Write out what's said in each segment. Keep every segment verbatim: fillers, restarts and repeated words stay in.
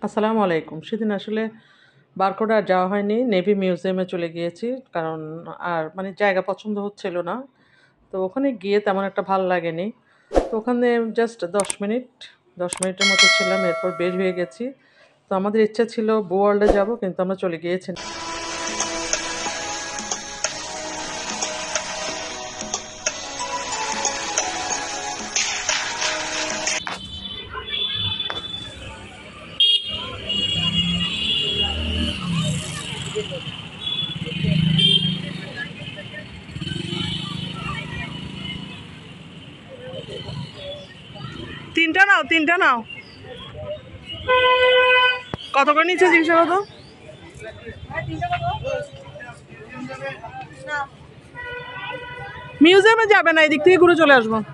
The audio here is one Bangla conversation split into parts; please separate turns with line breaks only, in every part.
আসসালামু আলাইকুম। সেদিন আসলে বারকোডে আর যাওয়া হয়নি। নেভি মিউজিয়ামে চলে গিয়েছি। কারণ আর মানে জায়গা পছন্দ হচ্ছিল না। তো ওখানে গিয়ে তেমন একটা ভাল লাগেনি। তো ওখানে জাস্ট দশ মিনিট দশ মিনিটের মতো ছিলাম। এরপর বের হয়ে গেছি। তো আমাদের ইচ্ছা ছিল বো ওয়ার্ল্ডে যাব, কিন্তু আমরা চলে গিয়েছি। তিনটা নাও তিনটা নাও কত করে নিচ্ছে জিনিসের কত? মিউজিয়ামে যাবে না, এদিক থেকে ঘুরে চলে আসবো।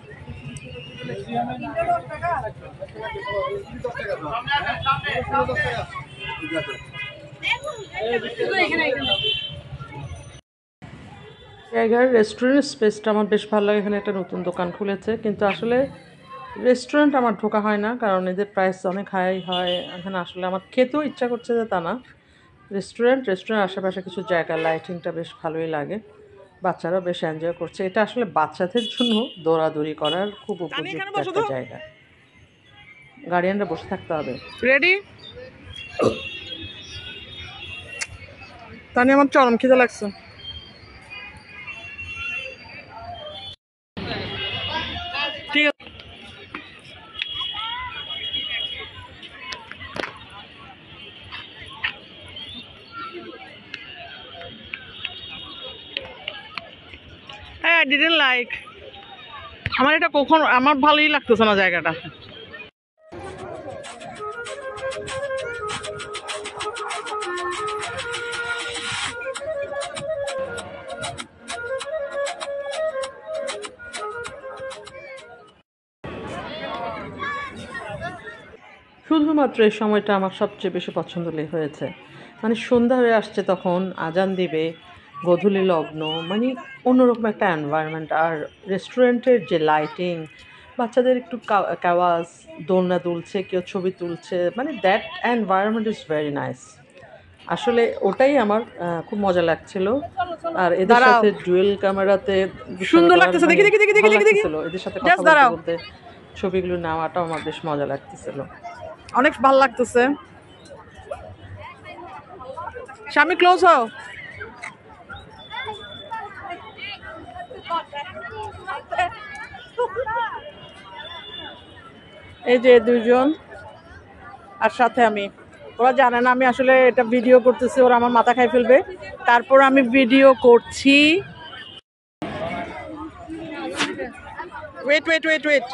জায়গার রেস্টুরেন্ট স্পেসটা আমার বেশ ভালো লাগে। এখানে একটা নতুন দোকান খুলেছে, কিন্তু আসলে রেস্টুরেন্ট আমার ঢোকা হয় না, কারণ এদের প্রাইস অনেক হাই হয়। এখানে আসলে আমার খেতেও ইচ্ছা করছে যে তা না। রেস্টুরেন্ট রেস্টুরেন্ট আশেপাশে কিছু জায়গা, লাইটিংটা বেশ ভালোই লাগে। বাচ্চারাও বেশ এনজয় করছে। এটা আসলে বাচ্চাদের জন্য দৌড়াদৌড়ি করার খুব উপযুক্ত একটা জায়গা। গার্ডিয়ানরা বসে থাকতে হবে। রেডি? তানি আমার চরম খিদে লাগছে। ঠিক আছে। হ্যাঁ, I didn't like. আমার এটা কখন আমার ভালোই লাগতেছে না জায়গাটা। শুধুমাত্র এই সময়টা আমার সবচেয়ে বেশি পছন্দ হয়েছে। মানে সন্ধ্যা হয়ে আসছে, তখন আজান দিবে, গোধূলি লগ্ন, মানে অন্যরকম একটা এনভায়রনমেন্ট। আর রেস্টুরেন্টের যে লাইটিং, বাচ্চাদের একটু কাওয়াজ, দোলনা দুলছে, কেউ ছবি তুলছে, মানে that environment is very nice. আসলে ওটাই আমার খুব মজা লাগছিল। আর এদের সাথে ডুয়েল ক্যামেরাতে সুন্দর লাগতেছে, দেখি দেখি দেখি দেখি দেখি এদের সাথে কথা বলতে বলতে ছবিগুলো নেওয়াটাও আমার বেশ মজা লাগতেছিল, অনেক ভালো লাগতেছে। স্বামী ক্লোজ হও। এই যে দুইজন, আর সাথে আমি। ওরা জানে না আমি আসলে এটা ভিডিও করতেছি, ওরা আমার মাথা খাই ফেলবে। তারপর আমি ভিডিও করছি। ওয়েট ওয়েট ওয়েট ওয়েট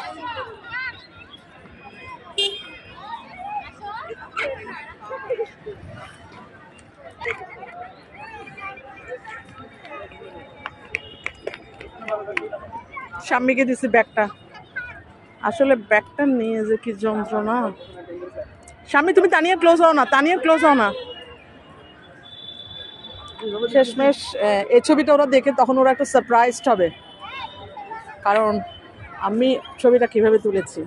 স্বামীকে দিছি ব্যাগটা। আসলে ব্যাগটা নিয়ে যে কি যন্ত্রণা। স্বামী তুমি তানিয়া ক্লোজ হও না, তানিয়া ক্লোজ হও না। শেষমেশ এই ছবিটা ওরা দেখে তখন ওরা একটা সারপ্রাইজড হবে, কারণ আমি ছবিটা কিভাবে তুলেছি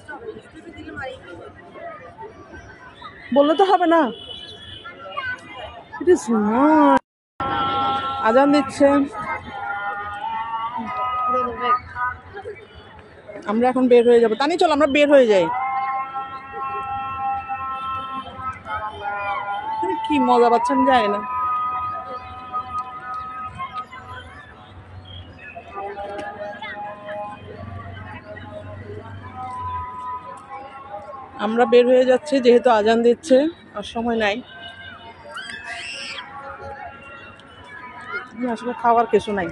বললে তো হবে না। It is not. আজান দিচ্ছে, আমরা এখন বের হয়ে যাবো। তানি চল আমরা বের হয়ে যাই। কি মজা পাচ্ছেন যায় না। আমরা বের হয়ে যাচ্ছি, যেহেতু আজান দিচ্ছে আর সময় নাই। আসলে খাওয়ার কিছু নাই।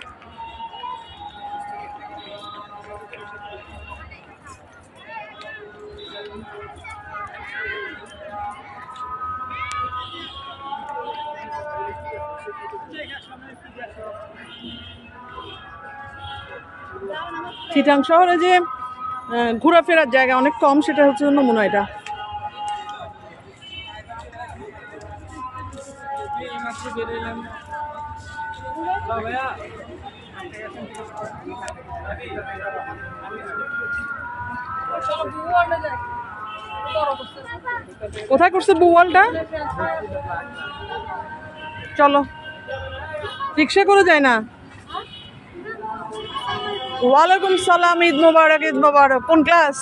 চিটাং শহরে যে ঘোরাফেরার জায়গা অনেক কম, সেটা হচ্ছে নমুনা এটা। কোথায় করছে বুয়ালটা? চলো, রিক্সা করে যায় না। ওয়ালাইকুম সালাম, ঈদ মোবারক, ঈদ মোবারক। কোন ক্লাস?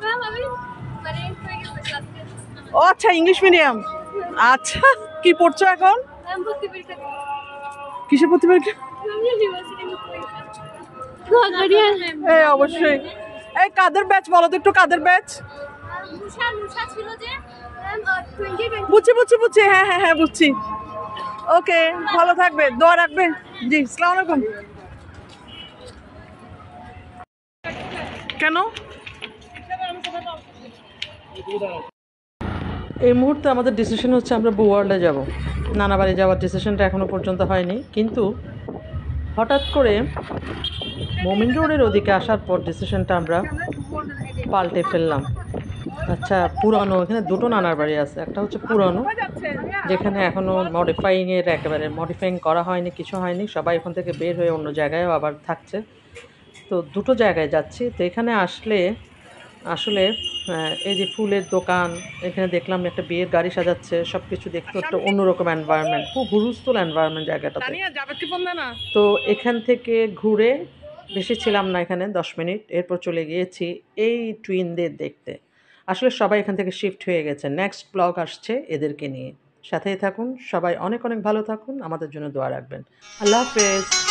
ও আচ্ছা, ইংলিশ মিডিয়াম। আচ্ছা, কি পড়ছো এখন? কিসের ভর্তি পরীক্ষা? এই অবশ্যই। এই কাদের ব্যাচ বলো তো একটু, কাদের ব্যাচ? বুঝছি বুঝছি বুঝছি, হ্যাঁ হ্যাঁ হ্যাঁ বুঝছি। ওকে, ভালো থাকবে, দোয়া রাখবে। জি, আসসালামু আলাইকুম। কেন এই মুহূর্তে আমাদের ডিসিশন হচ্ছে আমরা বুওয়ার্ল্ডে যাব। নানা বাড়ি যাওয়ার ডিসিশনটা এখনও পর্যন্ত হয়নি, কিন্তু হঠাৎ করে মোমিন রোডের ওদিকে আসার পর ডিসিশনটা আমরা পাল্টে ফেললাম। আচ্ছা, পুরানো এখানে দুটো নানার বাড়ি আছে। একটা হচ্ছে পুরানো, যেখানে এখনও মডিফাইংয়ের একেবারে মডিফাইং করা হয়নি, কিছু হয়নি, সবাই এখান থেকে বের হয়ে অন্য জায়গায়ও আবার থাকছে। তো দুটো জায়গায় যাচ্ছি। তো এখানে আসলে আসলে এই যে ফুলের দোকান, এখানে দেখলাম একটা বিয়ের গাড়ি সাজাচ্ছে, সব কিছু দেখতে একটা অন্যরকম এনভায়রনমেন্ট, খুব হুলস্থুল এনভায়রনমেন্ট জায়গাটাতে। তো এখান থেকে ঘুরে, বেশি ছিলাম না এখানে, দশ মিনিট, এরপর চলে গিয়েছি এই টুইনদের দেখতে। আসলে সবাই এখান থেকে শিফট হয়ে গেছে। নেক্সট ব্লগ আসছে এদেরকে নিয়ে, সাথেই থাকুন সবাই। অনেক অনেক ভালো থাকুন, আমাদের জন্য দোয়া রাখবেন। আল্লাহ হাফেজ।